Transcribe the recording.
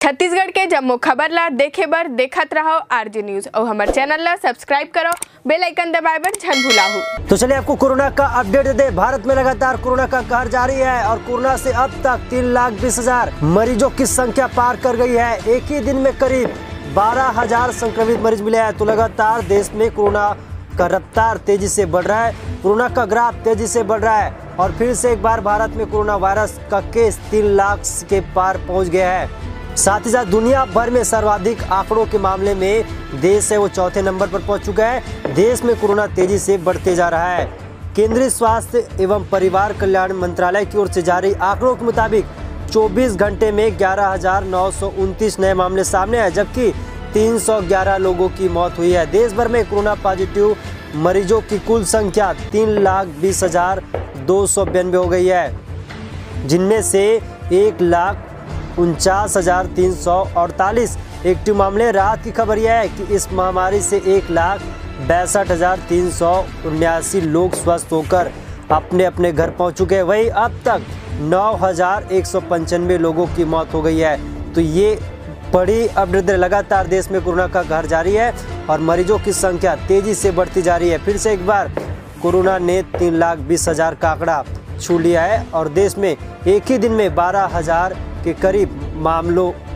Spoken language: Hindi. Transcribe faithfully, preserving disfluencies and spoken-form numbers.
छत्तीसगढ़ के जम्मो खबर ला देखे बर देखत रहो आरजी न्यूज और हमारे चैनल ला सब्सक्राइब करो, बेल आइकन दबाए बर झन भुलाहू। तो चलिए आपको कोरोना का अपडेट दे। भारत में लगातार कोरोना का कहर जारी है और कोरोना से अब तक तीन लाख बीस हजार मरीजों की संख्या पार कर गई है। एक ही दिन में करीब बारह हजार संक्रमित मरीज मिले हैं। तो लगातार देश में कोरोना का रफ्तार तेजी से बढ़ रहा है, कोरोना का ग्राफ तेजी से बढ़ रहा है और फिर से एक बार भारत में कोरोना वायरस का केस तीन लाख के पार पहुंच गया है। साथ ही साथ दुनिया भर में सर्वाधिक आंकड़ों के मामले में देश है वो चौथे नंबर पर पहुंच चुका है। देश में कोरोना तेजी से बढ़ते जा रहा है। केंद्रीय स्वास्थ्य एवं परिवार कल्याण मंत्रालय की ओर से जारी आंकड़ों के मुताबिक चौबीस घंटे में ग्यारह हजार नौ सौ उनतीस नए मामले सामने आए, जबकि तीन सौ ग्यारह लोगों की मौत हुई है। देश भर में कोरोना पॉजिटिव मरीजों की कुल संख्या तीन लाख बीस हजार दो सौ बयानबे हो गई है, जिनमें से एक लाख उनचास हजार तीन सौ अड़तालीस एक्टिव मामले। राहत की खबर यह है कि इस महामारी से एक लाख बैसठ हजार तीन सौ उन्यासी लोग स्वस्थ होकर अपने अपने घर पहुंच चुके हैं। वहीं अब तक नौ हजार एक सौ पंचानवे लोगों की मौत हो गई है। तो ये बड़ी अपडेट। लगातार देश में कोरोना का कहर जारी है और मरीजों की संख्या तेजी से बढ़ती जा रही है। फिर से एक बार कोरोना ने तीन लाख बीस हजार का आंकड़ा छू लिया है और देश में एक ही दिन में बारह हजार के करीब मामलों